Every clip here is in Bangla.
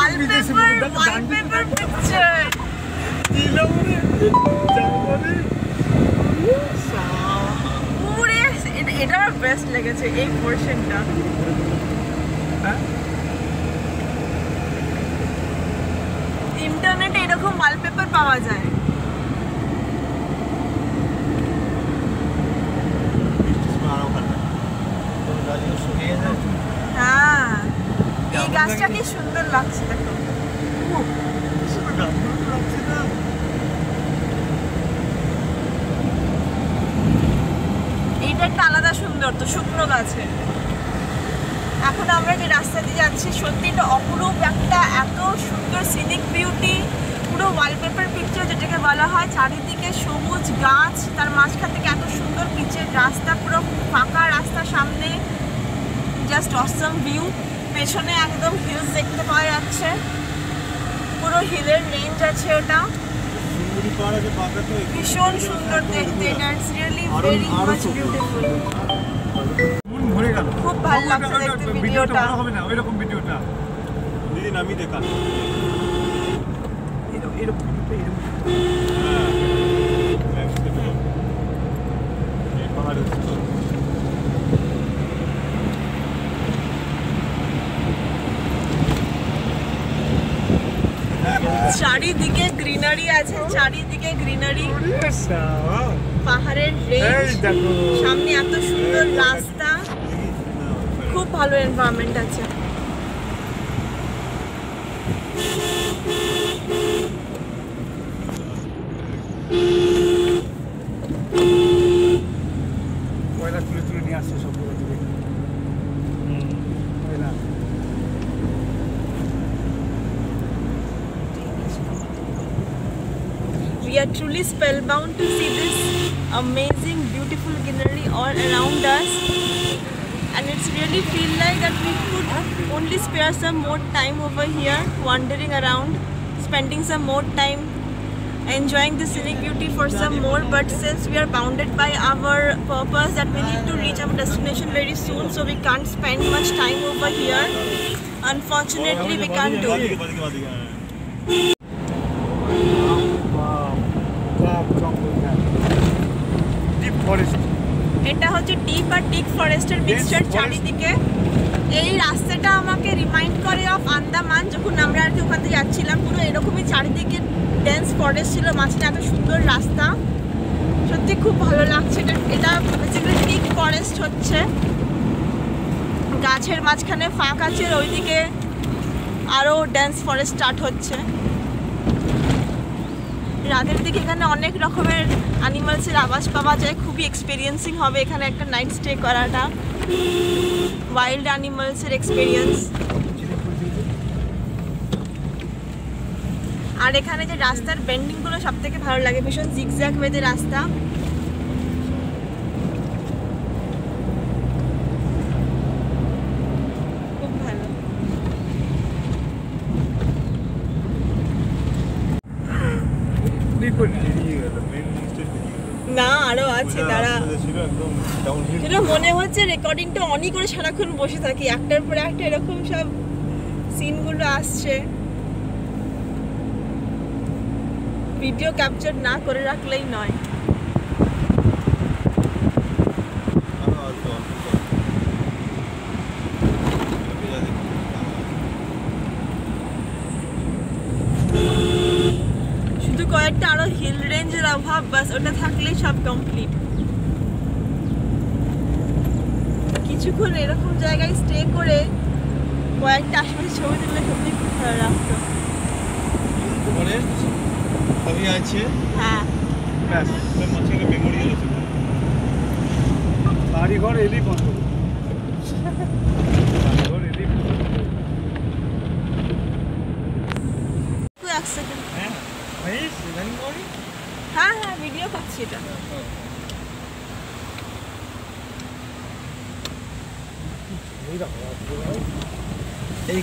wallpaper picture. এটা আমার বেস্ট লেগেছে এই পোরশনটা। ইন্টারনেটে এরকম ওয়ালপেপার পাওয়া যায়। হ্যাঁ, এই গাছটা কি সুন্দর লাগছে দেখো। এইটা একটা আলাদা সুন্দর তো শুকনো গাছে। এখন আমরা যে রাস্তা দিয়ে যাচ্ছি সত্যি এটা অপরূপ একটা এত সুন্দর সিনিক বিউটি, পুরো ওয়ালপেপার পিকচার যেটাকে বলা হয়। চারিদিকে সবুজ গাছ, তার মাঝখান থেকে এত সুন্দর পিচের রাস্তা, পুরো ফাঁকা রাস্তা, সামনে জাস্ট অসম ভিউ। পেছনে একদম হিলস দেখতে পাওয়া যাচ্ছে, পুরো হিলের রেঞ্জ আছে ওটা। ভীষণ সুন্দর দেখতে, it's really very much beautiful. খুব ভালো লাগছে দেখতে ভিডিওটা। হবে না ওইরকম ভিডিওটা দিদি নামি দেখা এরকম চারিদিকে গ্রিনারি আছে, চারিদিকে গ্রিনারি, পাহাড়ের রেঞ্জ, সামনে এত সুন্দর রাস্তা, খুব ভালো এনভায়রনমেন্ট আছে। কয়লা তুলে তুলে নিয়ে আসছে সব। We are truly spellbound to see this amazing, beautiful greenery all around us, and it's really feel like that we could only spare some more time over here, wandering around, spending some more time enjoying the scenic beauty for some more. But since we are bounded by our purpose that we need to reach our destination very soon, so we can't spend much time over here. Unfortunately, we can't do it. এটা হচ্ছে ডিপ আর টিক ফরেস্টের মিক্সচার চারিদিকে। এই রাস্তাটা আমাকে রিমাইন্ড করে অফ আন্দামান, যখন আমরা আর কি ওখান থেকে যাচ্ছিলাম। পুরো এরকমই চারিদিকে ডেন্স ফরেস্ট ছিল, মাঝখানে এত সুন্দর রাস্তা, সত্যি খুব ভালো লাগছে। এটা বেসিক্যালি টিক ফরেস্ট হচ্ছে, গাছের মাঝখানে ফাঁক আছে, ওইদিকে আরও ডেন্স ফরেস্ট স্টার্ট হচ্ছে। রাতের দিকে এখানে অনেক রকমের অ্যানিমালসের আওয়াজ পাওয়া যায়, খুবই এক্সপিরিয়েন্সিং হবে এখানে একটা নাইট স্টে করাটা, ওয়াইল্ড অ্যানিমালসের এক্সপিরিয়েন্স। আর এখানে যে রাস্তার বেন্ডিংগুলো সব থেকে ভালো লাগে, ভীষণ জিগজ্যাগ ওয়েতে রাস্তা। খুব ভালো। না আরো আছে, তারা যেটা মনে হচ্ছে রেকর্ডিংটা অনই করে সারাক্ষণ বসে থাকি, একটার পর একটা এরকম সব সিনগুলো আসছে। ভিডিও ক্যাপচার না করে রাখলেই নয়। শুধু কয়েকটা আরো হিল রেঞ্জের অভাব, বাস ওটা থাকলেই সব কমপ্লিট। কিছুক্ষণ এরকম জায়গায় স্টে করে কয়েকটা আশেপাশে ছবি তুললে খুবই খুব ভালো লাগতো। হ্যাঁ, বাড়ি ঘর এলেই বন্ধ। হ্যাঁ হ্যাঁ, ভিডিও করছি এটা। এই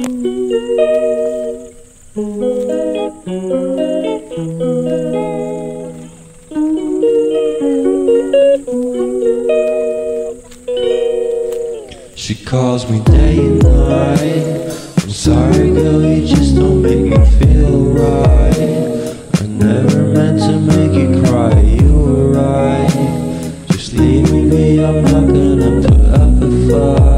She calls me day and night. I'm sorry girl, you just don't make me feel right. I never meant to make you cry, you were right. Just leave me be, I'm not gonna put up a fight.